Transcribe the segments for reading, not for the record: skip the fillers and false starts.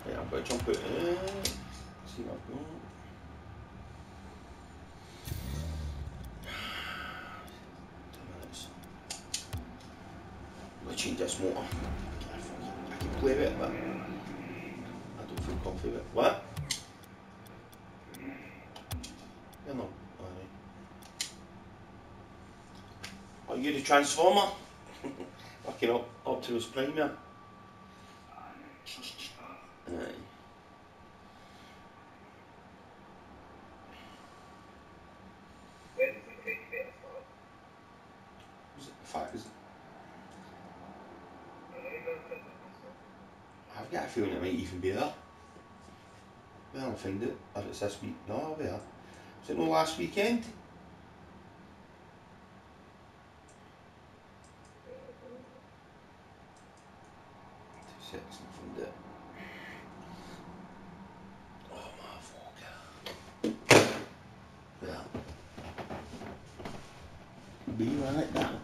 Right, I'm going to jump out. See what I've got. 10 minutes. I'm going to change this motor. I can play with it, but I don't feel comfy with it. What? You're not. Are you the transformer? Fucking Optimus Prime, yeah. Aye. In fact, I've got a feeling it might even be there. Well, I'll find it. If it's this week, no, I'll be there. Was it no last weekend? 2 seconds, I'll find it. Oh, motherfucker. Well, be like that.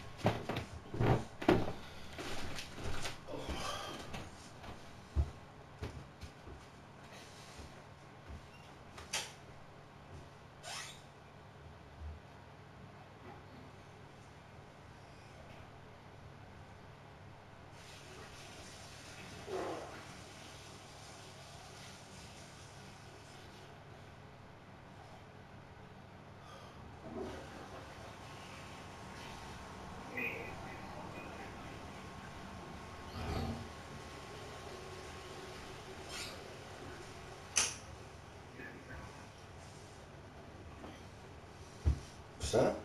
What's that?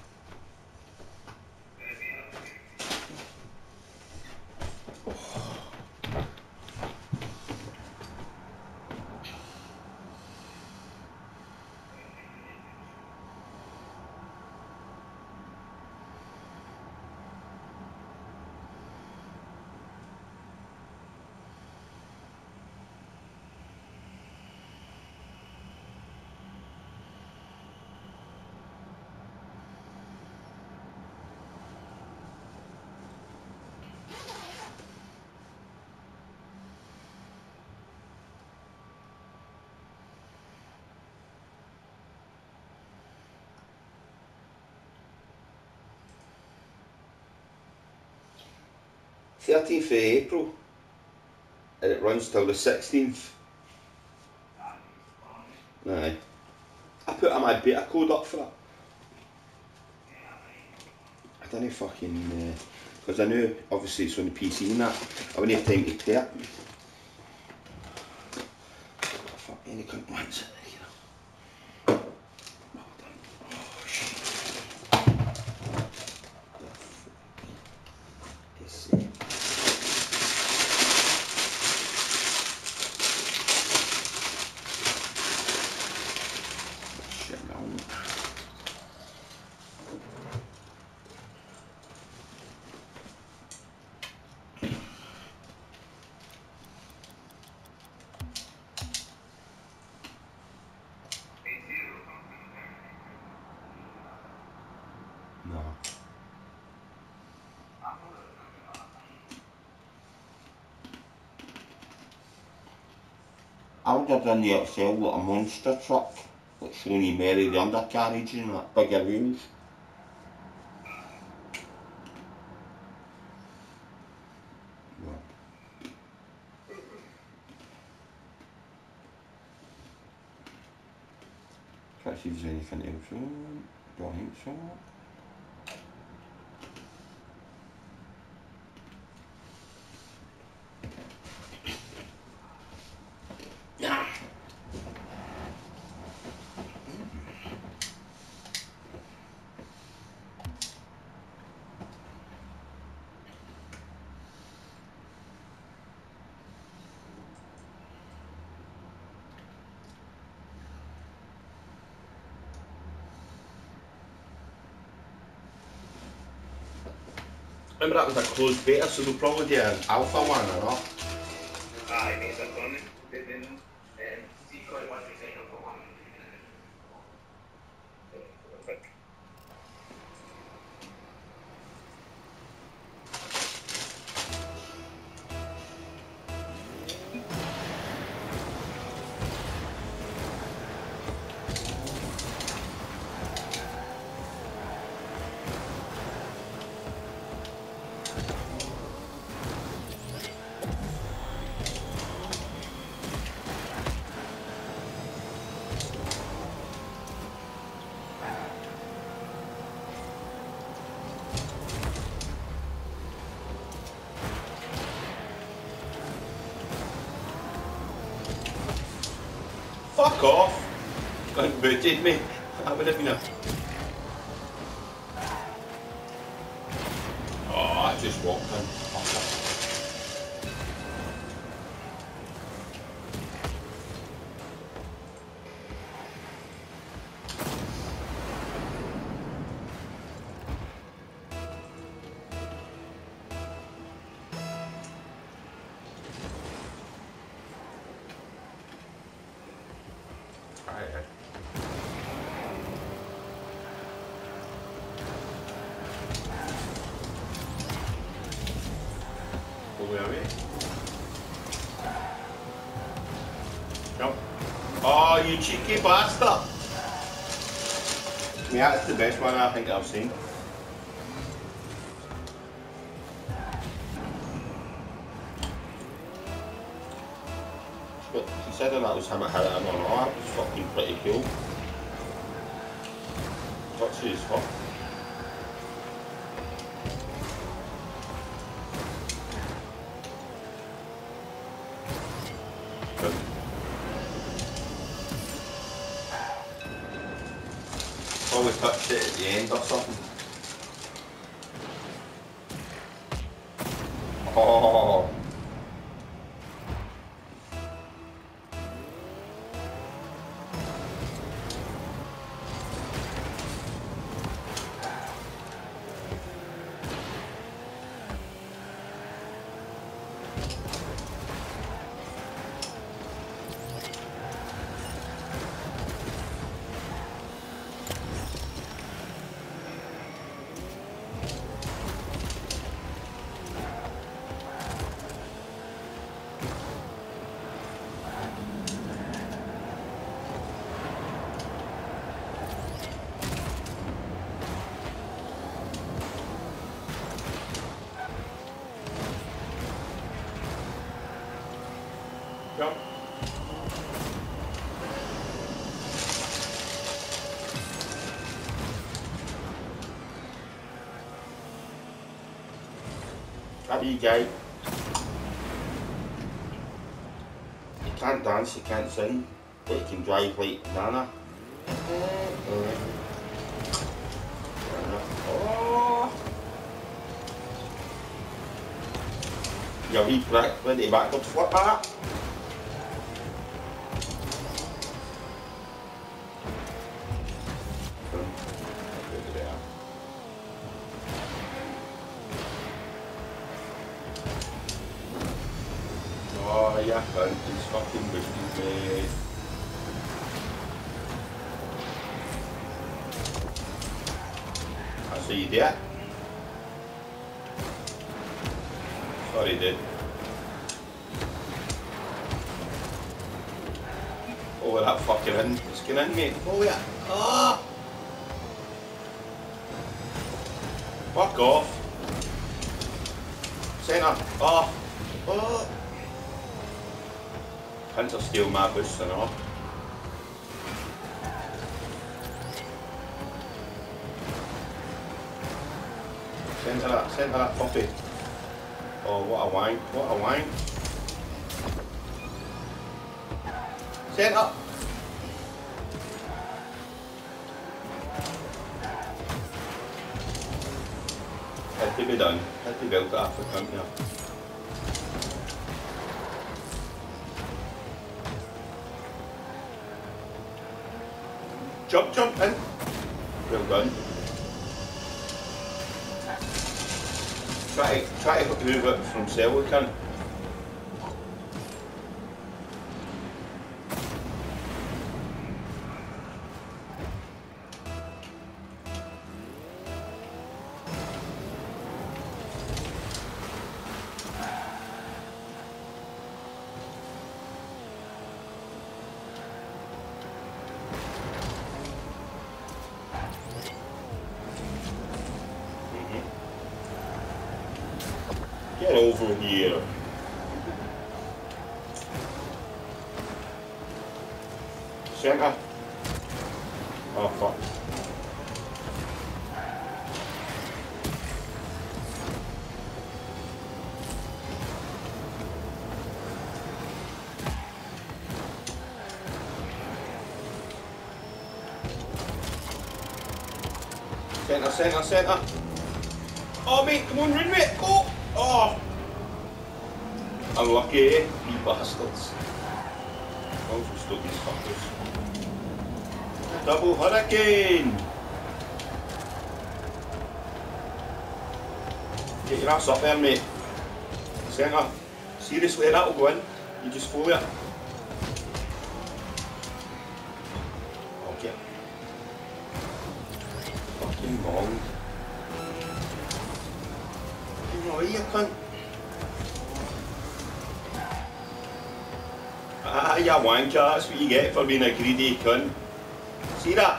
th of April, and it runs till the 16th. Aye. I put my beta code up for it. I didn't fucking, because I knew obviously it's on the PC and that, I wouldn't have time to play it. Fuck, any cunt wants it. No. I would have done the XL like a monster truck, like Sony Mary the undercarriage and that, bigger wheels. Can't see if there's anything else on. Don't think so. Remember that was a closed beta, so they'll probably do an alpha one or not? Aye, mate, that's on it. Then, secret one, alpha one. Fuck off! Don't booted me. That would have been a... Oh, I just walked in. Fuck Oh, you cheeky bastard! Yeah, that's the best one I think I've seen. But considering that was him that hit it in or not, that was fucking pretty cool. Touchy as fuck. Probably touched it at the end or something. Oh. Yep. That wee guy. You can't dance, you can't sing, but you can drive like Nana. Oh. You wee prick, went to backwards flip that. Oh yeah, cunt, he's fucking boosted me. That's what you did. Sorry, dude. Oh, that fucking in. It's getting in, mate. Oh yeah. Ah! Fuck off. Centre. Oh. Oh. Cunts are stealing my boost and all. Centre that puppy. Oh, what a wank, what a wank. Centre. Had to be done. Had to build that for company. Jump in. Well done. Try to move it from cell, we can. Get over here. Centre. Oh fuck. Centre, centre, centre. Oh mate, come on, run mate, go! Oh! Unlucky, eh? You bastards. Also stuck these fuckers. Double hurricane! Get your ass up there, mate. Centre. Seriously, that'll go in. You just follow it. Okay. Fucking wrong. Oh, you cunt. Ah, you wanker, that's what you get for being a greedy cunt. See that?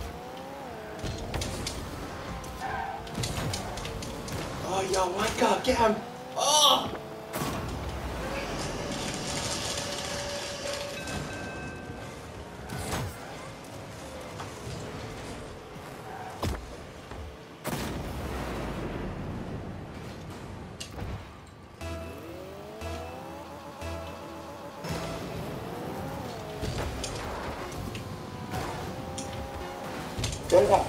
Oh, you wanker, get him! Oh! Get it up.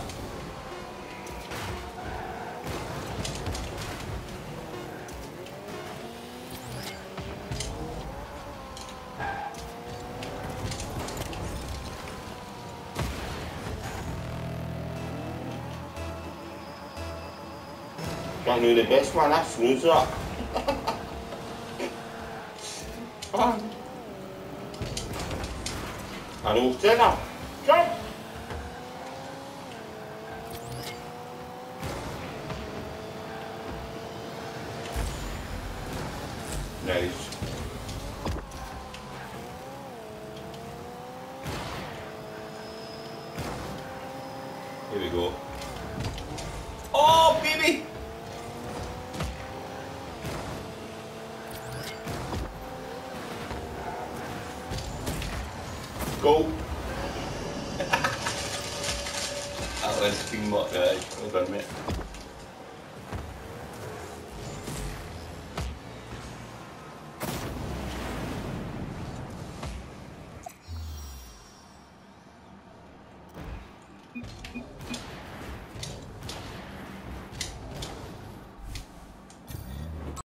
Can't do the best one, that froze up. I know, Centre. Jump! Nice. Here we go. Oh, baby! Go! That was teamwork, right? Well done, mate.